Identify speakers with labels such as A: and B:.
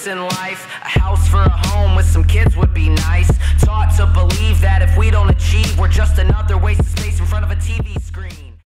A: purpose in life. A house for a home with some kids would be nice. Taught to believe that if we don't achieve, we're just another waste of